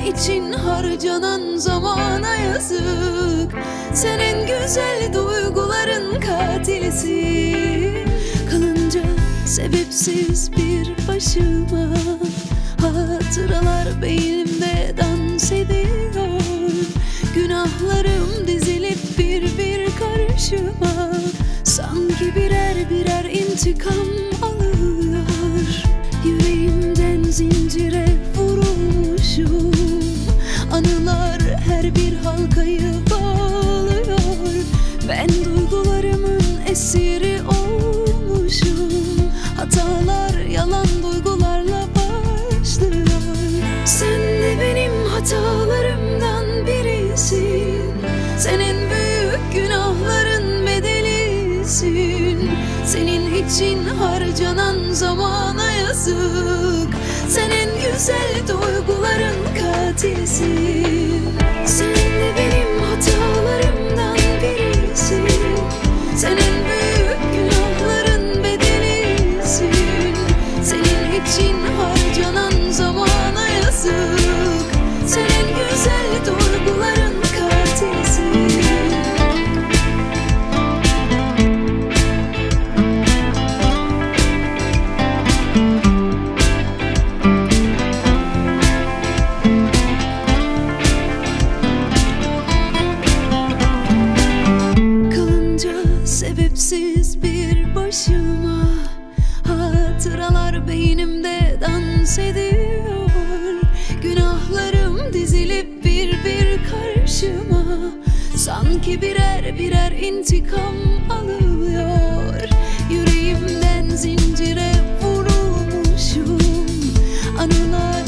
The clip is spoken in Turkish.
için harcanan zamana yazık. Sen en güzel duyguların katilisin. Kalınca sebepsiz bir başıma, hatıralar beynimde dans ediyor. Günahlarım dizilip bir bir karşıma, sanki birer birer intikam alıyor. Yüreğimden zincire vurulmuşum, anılar her bir halkayı bağlıyor. Ben duygularımın esiri olmuşum. Hatalar yalan duygularla başlıyor. Sen de benim hatalarımdan birisin. Sen en büyük günahların bedelisin. Senin için harcanan zamana yazık. Sen en güzel duyguların katilisin. Sen de benim hatalarımdan birisin. Sen en büyük günahların bedelisin. Senin için harcanan zamana yazık. Sen en güzel duyguların katilisin. Sebepsiz bir başıma, hatıralar beynimde dans ediyor. Günahlarım dizilip bir bir karşıma, sanki birer birer intikam alıyor. Yüreğimden zincire vurulmuşum, anılar